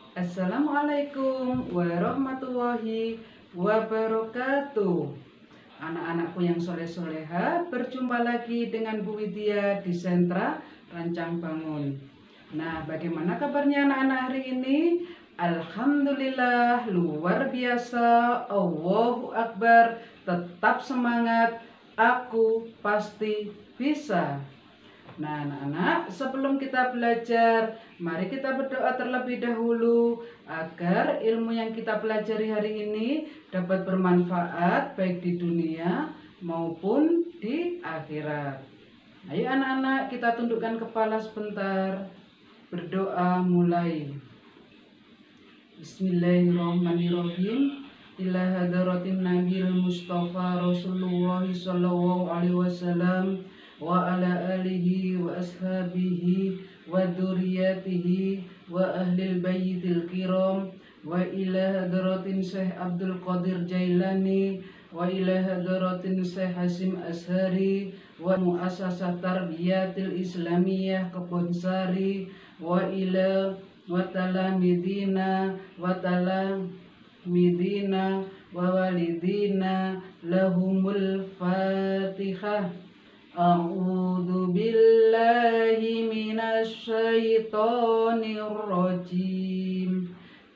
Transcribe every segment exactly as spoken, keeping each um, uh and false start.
Assalamualaikum warahmatullahi wabarakatuh. Anak-anakku yang soleh-soleha, berjumpa lagi dengan Bu Widya di Sentra Rancang Bangun. Nah, bagaimana kabarnya anak-anak hari ini? Alhamdulillah, luar biasa. Allahu Akbar. Tetap semangat. Aku pasti bisa. Nah, anak-anak, sebelum kita belajar, mari kita berdoa terlebih dahulu agar ilmu yang kita pelajari hari ini dapat bermanfaat baik di dunia maupun di akhirat. Ayo anak-anak, kita tundukkan kepala sebentar. Berdoa mulai. Bismillahirrahmanirrahim. Ila hadratin Nabil Mustafa Rasulullah sallallahu alaihi wasallam wa ala alihi wa ashabihi wa dzurriyyatihi wa ahlil baitil kiram wa ila hadratin Syekh Abdul Qadir Jailani wa ila hadratin Syekh Hasim Ashari wa muassasah tarbiyatil islamiyah Kebonsari wa ila wa talamidina wa talamidina wa walidina lahumul fatihah. A'udzu billahi minasy syaithanir rajim.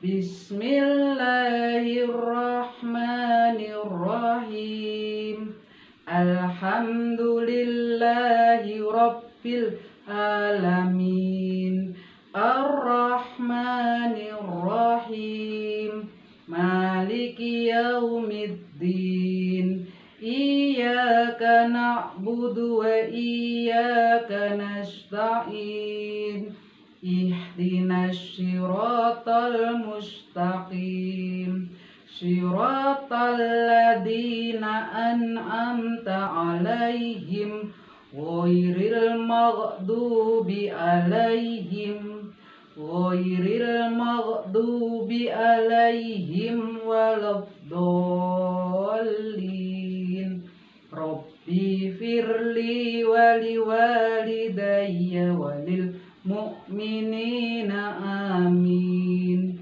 Bismillahirrahmanirrahim. Alhamdulillahi rabbil alamin. Ar-Rahmanir-Rahim. Maliki yaumiddin. Iyyaka na'budu wa iyyaka nasta'in. Ihdinas siratal mustaqim. Siratal ladzina an'amta 'alaihim ghairil maghdubi 'alaihim ghairil maghdubi 'alaihim waladdallin. Rabbi firli wali walidayya walil mu'minina amin.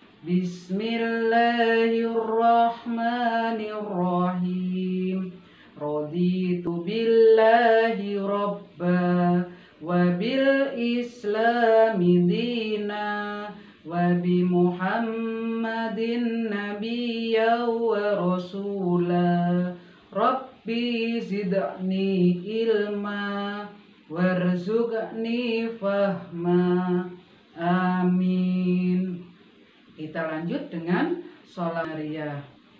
Bismillahirrahmanirrahim. Raditu billahi rabba wa bil islami dina wa bi muhammadin nabiyya wa rasula. Rabbi zidni ilma warzuqni fahma. Amin. Kita lanjut dengan sholat Maria.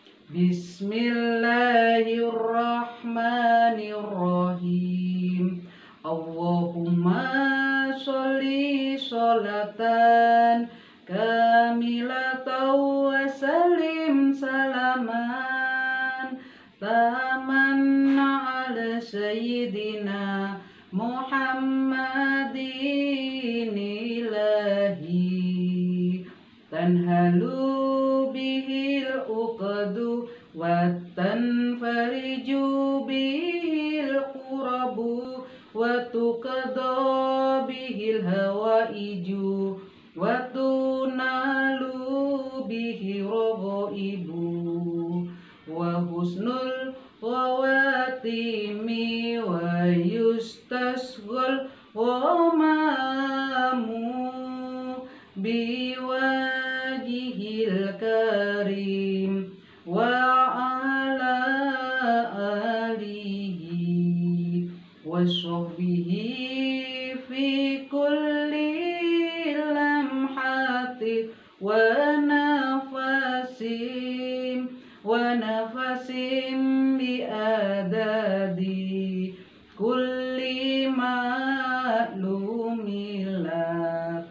Bismillahirrahmanirrahim. Allahumma sholli sholatan kamilatan wa salim salaman taman ala sayyidina Muhammadin ilahi tanhalu bihil uqadu wa tanfariju bihil qurabu wa tuqadha bihil hawaiju wa tunalu bihi raghaibu wa husnul khawatimi wa yustasghal ghamamu biwajihil karim wa ala alihi wa sahbihi fi kulli lamhati wa nafasim wa nafasim bi adadi kulli ma'lumillah.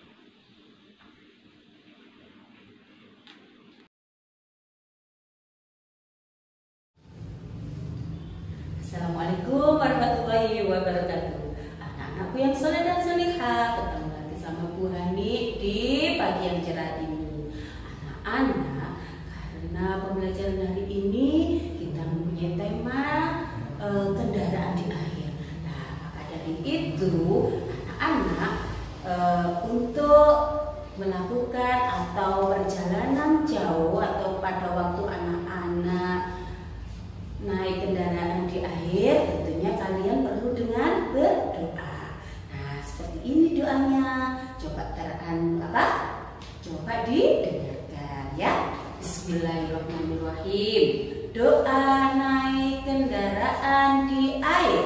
Assalamualaikum warahmatullahi wabarakatuh. Anak-anakku yang soleh dan solehah, ketemu lagi sama Bu Hani di pagi yang cerah ini. Anak-anak, karena pembelajaran hari ini kita mempunyai tema e, kendaraan di akhir. Nah, maka dari itu anak-anak e, untuk melakukan atau perjalanan jauh atau pada waktu anak-anak naik kendaraan di air, tentunya kalian perlu dengan berdoa. Nah, seperti ini doanya. Coba terang apa? Coba didengarkan ya. Bismillahirrahmanirrahim. Doa naik kendaraan di air.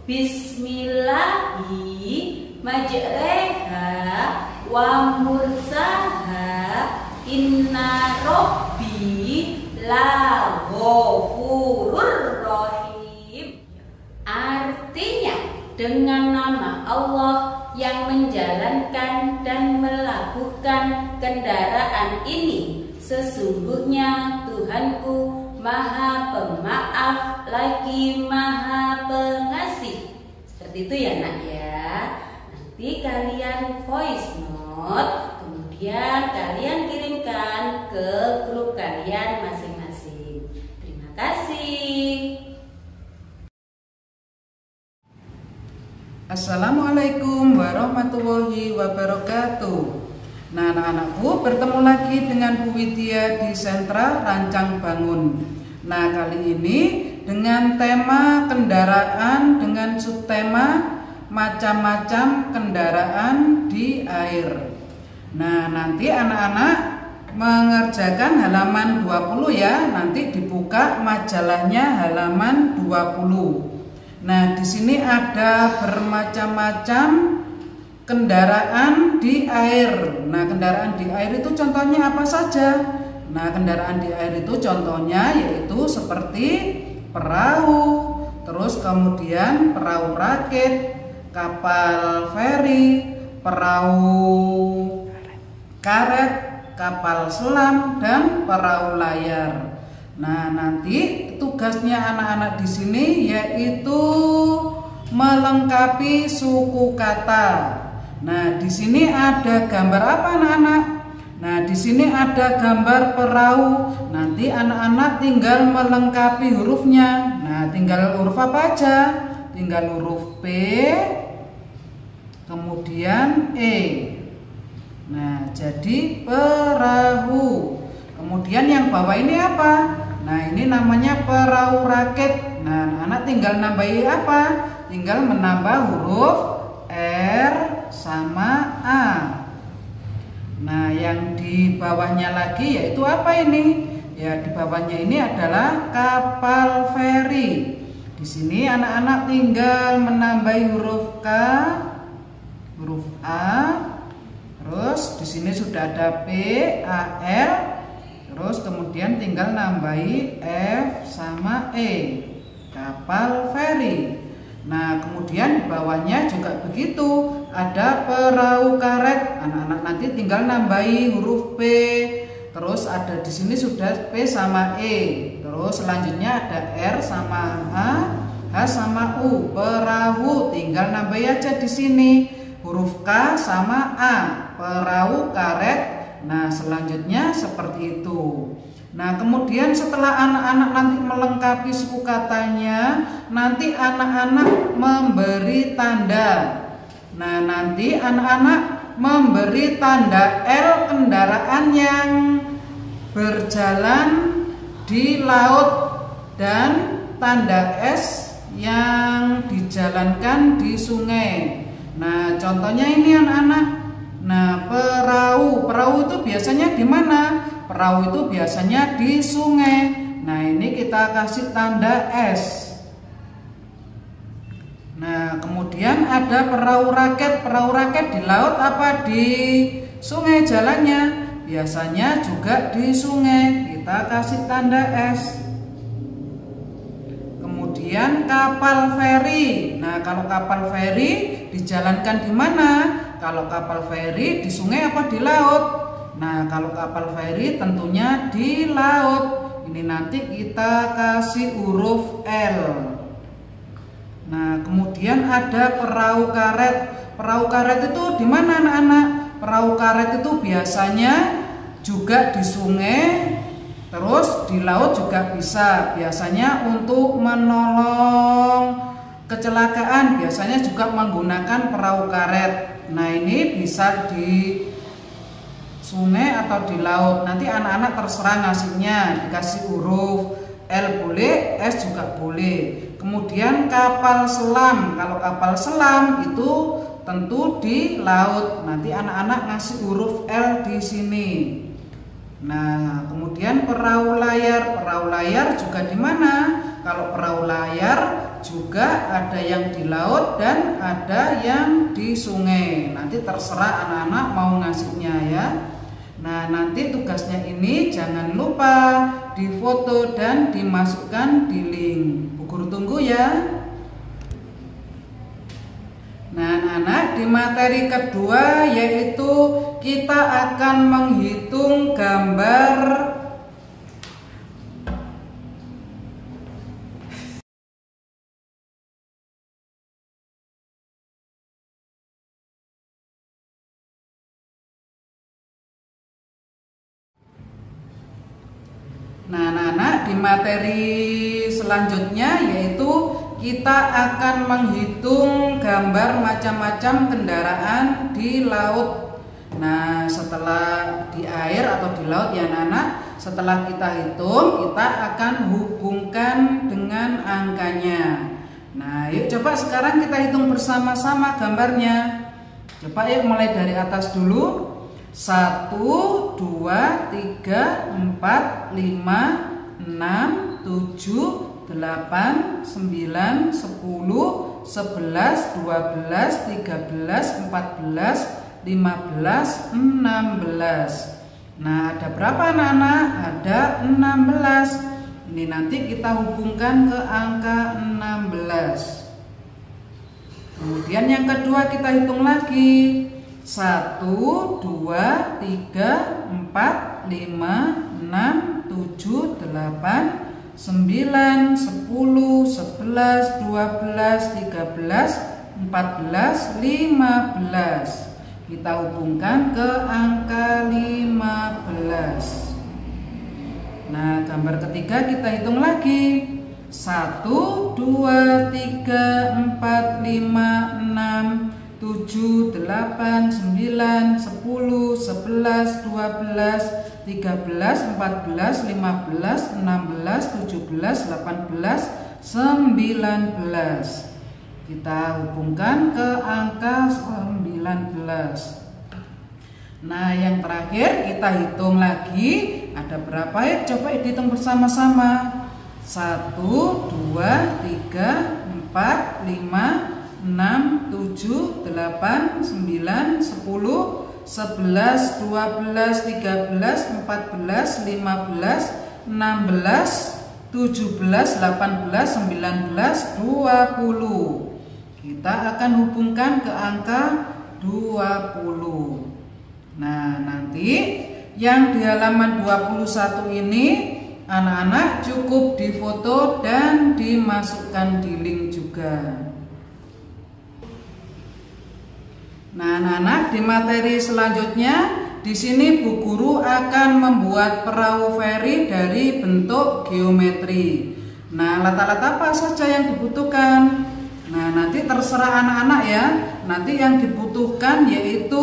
Bismillahi majreha wa mursaha inna robbi la ghafurur rahim. Artinya, dengan nama Allah yang menjalankan dan melakukan kendaraan ini, sesungguhnya Tuhanku Maha Pemaaf lagi Maha Pengasih. Seperti itu ya nak ya. Nanti kalian voice note, kemudian kalian kirimkan ke grup kalian masing-masing. Terima kasih. Assalamualaikum warahmatullahi wabarakatuh. Nah, anak-anakku, bertemu lagi dengan Bu Widya di Sentra Rancang Bangun. Nah, kali ini dengan tema kendaraan dengan subtema macam-macam kendaraan di air. Nah, nanti anak-anak mengerjakan halaman dua puluh ya. Nanti dibuka majalahnya halaman dua puluh. Nah, di sini ada bermacam-macam kendaraan di air. Nah, kendaraan di air itu contohnya apa saja? Nah, kendaraan di air itu contohnya yaitu seperti perahu, terus kemudian perahu rakit, kapal feri, perahu karet, kapal selam, dan perahu layar. Nah, nanti tugasnya anak-anak di sini yaitu melengkapi suku kata. Nah, di sini ada gambar apa anak-anak? Nah, di sini ada gambar perahu. Nanti anak-anak tinggal melengkapi hurufnya. Nah, tinggal huruf apa aja? Tinggal huruf P, kemudian E. Nah, jadi perahu. Kemudian yang bawah ini apa? Nah, ini namanya perahu rakit. Nah, anak-anak tinggal nambahi apa? Tinggal menambah huruf R sama A. Nah, yang di bawahnya lagi yaitu apa ini? Ya, di bawahnya ini adalah kapal feri. Di sini anak-anak tinggal menambahi huruf K, huruf A, terus di sini sudah ada P, A, L, terus kemudian tinggal nambahi F sama E. Kapal feri. Nah, kemudian di bawahnya juga begitu, ada perahu karet. Anak-anak nanti tinggal nambahi huruf P. Terus ada di sini sudah P sama E. Terus selanjutnya ada R sama H, H sama U. Perahu tinggal nambahi aja di sini huruf K sama A. Perahu karet. Nah, selanjutnya seperti itu. Nah, kemudian setelah anak-anak nanti melengkapi suku katanya, nanti anak-anak memberi tanda. Nah, nanti anak-anak memberi tanda L kendaraan yang berjalan di laut dan tanda S yang dijalankan di sungai. Nah, contohnya ini anak-anak. Nah, perahu, perahu itu biasanya di mana? Perahu itu biasanya di sungai. Nah, ini kita kasih tanda S. Nah, kemudian ada perahu raket. Perahu raket di laut apa di sungai jalannya? Biasanya juga di sungai. Kita kasih tanda S. Kemudian kapal feri. Nah, kalau kapal feri dijalankan di mana? Kalau kapal feri di sungai apa di laut? Nah, kalau kapal feri tentunya di laut. Ini nanti kita kasih huruf L. Nah, kemudian ada perahu karet. Perahu karet itu di mana anak-anak? Perahu karet itu biasanya juga di sungai, terus di laut juga bisa. Biasanya untuk menolong kecelakaan, biasanya juga menggunakan perahu karet. Nah, ini bisa di sungai atau di laut. Nanti anak-anak terserah ngasihnya, dikasih huruf L boleh, S juga boleh. Kemudian kapal selam, kalau kapal selam itu tentu di laut. Nanti anak-anak ngasih huruf L di sini. Nah, kemudian perahu layar, perahu layar juga di mana? Kalau perahu layar juga ada yang di laut dan ada yang di sungai. Nanti terserah anak-anak mau ngasihnya ya. Nah, nanti tugasnya ini jangan lupa difoto dan dimasukkan di link. Bu Guru tunggu ya. Nah, anak-anak, di materi kedua yaitu kita akan menghitung gambar Nah, anak-anak, di materi selanjutnya yaitu kita akan menghitung gambar macam-macam kendaraan di laut. Nah, setelah di air atau di laut ya anak-anak, setelah kita hitung, kita akan hubungkan dengan angkanya. Nah, yuk coba sekarang kita hitung bersama-sama gambarnya. Coba yuk mulai dari atas dulu. Satu, dua, tiga, empat, lima, enam, tujuh, delapan, sembilan, sepuluh, sebelas, dua belas, tiga belas, empat belas, lima belas, enam belas. Nah, ada berapa anak-anak? Ada enam belas. Ini nanti kita hubungkan ke angka enam belas. Kemudian yang kedua kita hitung lagi. Satu, dua, tiga, empat, lima, enam, tujuh, delapan, sembilan, sepuluh, sebelas, dua belas, tiga belas, empat belas, lima belas. Kita hubungkan ke angka lima belas. Nah, gambar ketiga kita hitung lagi. Satu, dua, tiga, empat, lima, enam, tujuh, delapan, sembilan, sepuluh, sebelas, dua belas, tiga belas, empat belas, lima belas, enam belas, tujuh belas, delapan belas, sembilan belas. Kita hubungkan ke angka sembilan belas. Nah, yang terakhir kita hitung lagi. Ada berapa ya? Coba hitung bersama-sama. Satu, dua, tiga, empat, lima, enam, tujuh, delapan, sembilan, sepuluh, sebelas, dua belas, tiga belas, empat belas, lima belas, enam belas, tujuh belas, delapan belas, sembilan belas, dua puluh. Kita akan hubungkan ke angka dua puluh. Nah, nanti yang di halaman dua puluh satu ini anak-anak cukup difoto dan dimasukkan di link juga. Nah, anak-anak, di materi selanjutnya di sini Bu Guru akan membuat perahu feri dari bentuk geometri. Nah, alat-alat apa saja yang dibutuhkan? Nah, nanti terserah anak-anak ya. Nanti yang dibutuhkan yaitu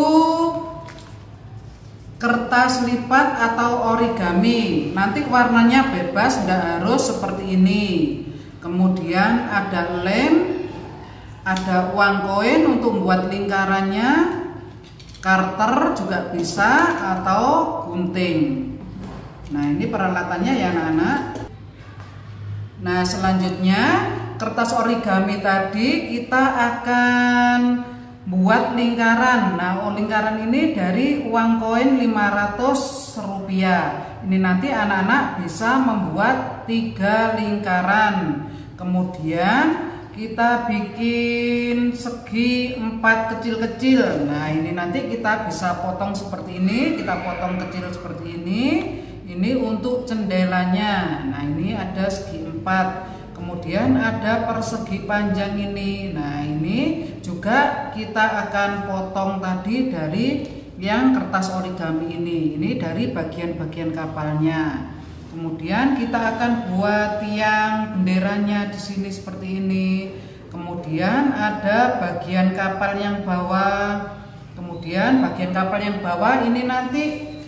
kertas lipat atau origami. Nanti warnanya bebas, tidak harus seperti ini. Kemudian ada lem, ada uang koin untuk membuat lingkarannya, karter juga bisa, atau gunting. Nah, ini peralatannya ya anak-anak. Nah, selanjutnya kertas origami tadi kita akan buat lingkaran. Nah, lingkaran ini dari uang koin lima ratus rupiah. Ini nanti anak-anak bisa membuat tiga lingkaran. Kemudian kita bikin segi empat kecil-kecil. Nah, ini nanti kita bisa potong seperti ini. Kita potong kecil seperti ini. Ini untuk jendelanya. Nah, ini ada segi empat. Kemudian ada persegi panjang ini. Nah, ini juga kita akan potong tadi dari yang kertas origami ini. Ini dari bagian-bagian kapalnya. Kemudian kita akan buat tiang benderanya di sini seperti ini. Kemudian ada bagian kapal yang bawah. Kemudian bagian kapal yang bawah ini nanti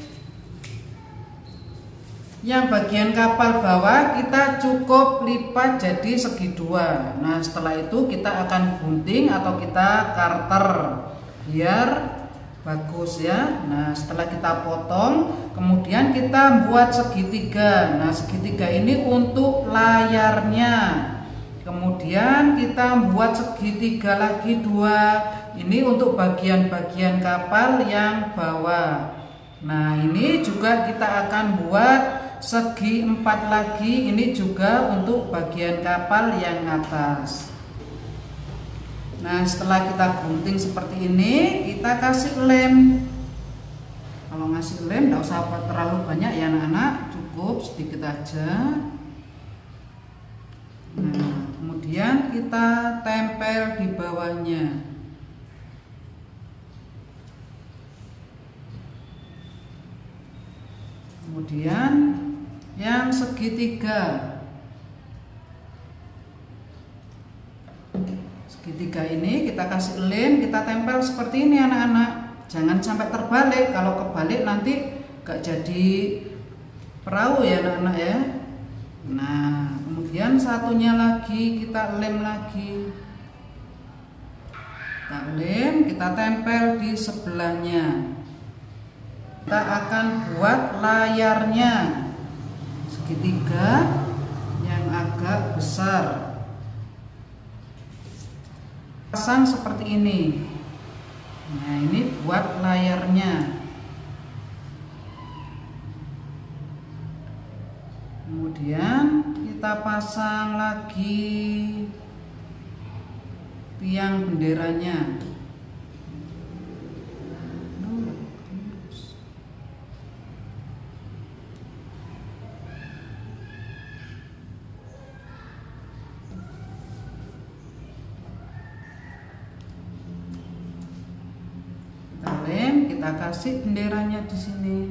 Yang bagian kapal bawah kita cukup lipat jadi segi dua. Nah, setelah itu kita akan gunting atau kita karter biar bagus ya. Nah, setelah kita potong, kemudian kita buat segitiga. Nah, segitiga ini untuk layarnya. Kemudian kita buat segitiga lagi dua. Ini untuk bagian-bagian kapal yang bawah. Nah, ini juga kita akan buat segi empat lagi, ini juga untuk bagian kapal yang atas. Nah, setelah kita gunting seperti ini, kita kasih lem. Kalau ngasih lem tidak usah terlalu banyak ya anak-anak, cukup sedikit aja. Nah, kemudian kita tempel di bawahnya. Kemudian yang segitiga, segitiga ini kita kasih lem, kita tempel seperti ini anak-anak. Jangan sampai terbalik, kalau kebalik nanti gak jadi perahu ya anak-anak ya. Nah, kemudian satunya lagi kita lem lagi, kita lem, kita tempel di sebelahnya. Kita akan buat layarnya segitiga yang agak besar, pasang seperti ini. Nah, ini buat layarnya. Kemudian kita pasang lagi tiang benderanya. Kita kasih benderanya di sini.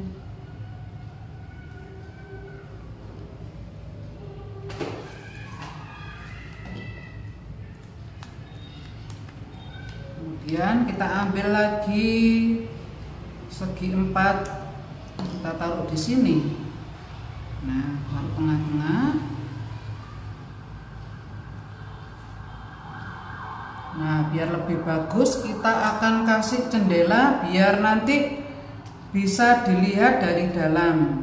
Kemudian kita ambil lagi segi empat, kita taruh di sini. Nah, taruh tengah-tengah. Nah, biar lebih bagus kita akan kasih jendela biar nanti bisa dilihat dari dalam.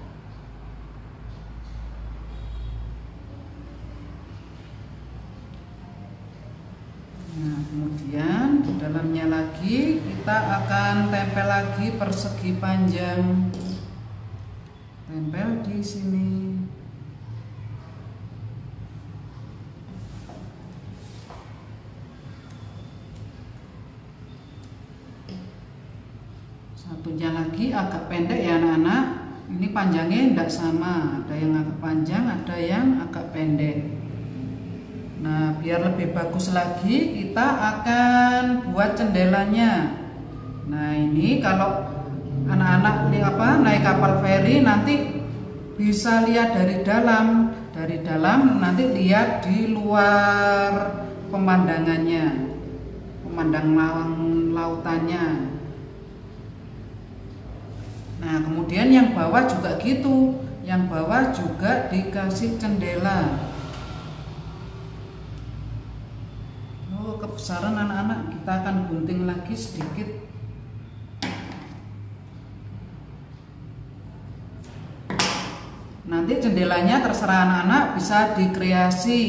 Nah, kemudian di dalamnya lagi kita akan tempel lagi persegi panjang. Tempel di sini. Satunya lagi agak pendek ya anak-anak. Ini panjangnya tidak sama, ada yang agak panjang, ada yang agak pendek. Nah, biar lebih bagus lagi kita akan buat jendelanya. Nah, ini kalau anak-anak apa naik kapal feri nanti bisa lihat dari dalam. Dari dalam nanti lihat di luar pemandangannya, pemandang lautannya. Nah, kemudian yang bawah juga gitu, yang bawah juga dikasih jendela. Oh, kebesaran anak-anak, kita akan gunting lagi sedikit. Nanti jendelanya terserah anak-anak bisa dikreasi.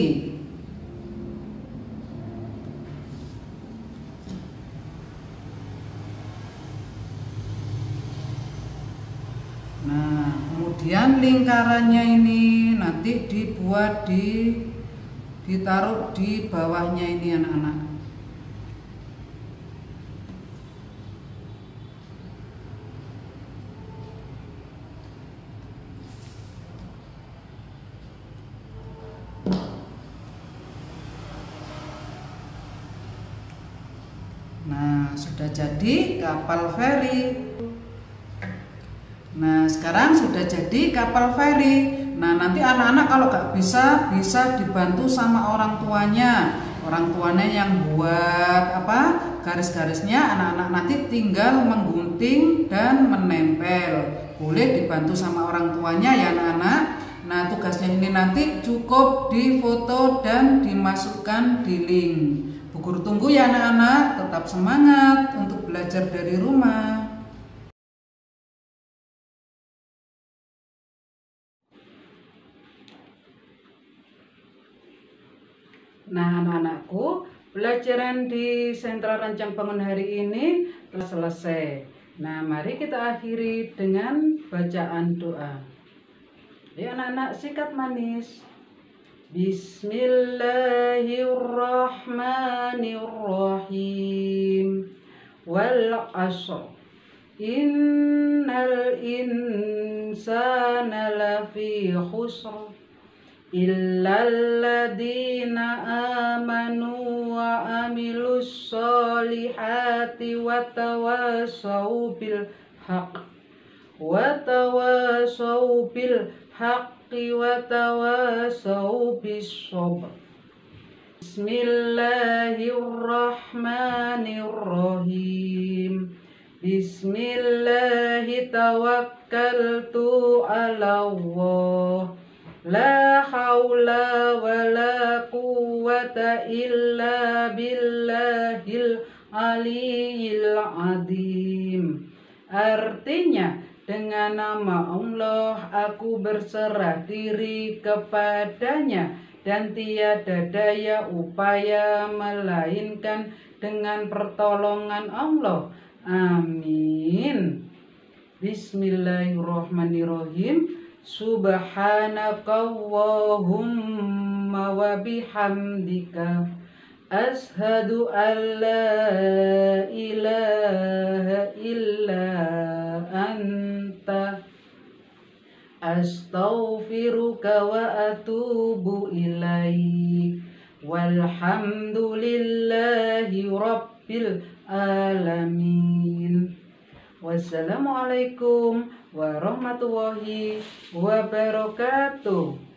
Nah, kemudian lingkarannya ini nanti dibuat di ditaruh di bawahnya ini anak-anak. Nah, sudah jadi kapal feri. Nah, sekarang sudah jadi kapal feri. Nah, nanti anak-anak kalau gak bisa, bisa dibantu sama orang tuanya. Orang tuanya yang buat apa garis-garisnya, anak-anak nanti tinggal menggunting dan menempel. Boleh dibantu sama orang tuanya ya anak-anak. Nah, tugasnya ini nanti cukup difoto dan dimasukkan di link. Bu Guru tunggu ya anak-anak, tetap semangat untuk belajar dari rumah. Nah, anak-anakku, pelajaran di sentra rancang bangun hari ini telah selesai. Nah, mari kita akhiri dengan bacaan doa. Ya anak-anak, sikat manis. Bismillahirrahmanirrahim. Wal 'ashr. Innal insana lafi khusr. Illal ladzina amanu wa amilus solihati wa tawassaw bil haqq wa tawassaw bil haqqi wa tawassaw bis sabr. Bismillahirrahmanirrahim. Bismillahi tawakkaltu 'ala Allah. La haula wa la quwwata illa billahil aliyil azim. Artinya, dengan nama Allah aku berserah diri kepadanya dan tiada daya upaya melainkan dengan pertolongan Allah. Amin. Bismillahirrahmanirrahim. Subhanakallahumma wa bihamdika ashhadu an la ilaha illa anta astaghfiruka wa atubu ilaik. Walhamdulillahi rabbil alamin. Wassalamualaikum warahmatullahi wabarakatuh.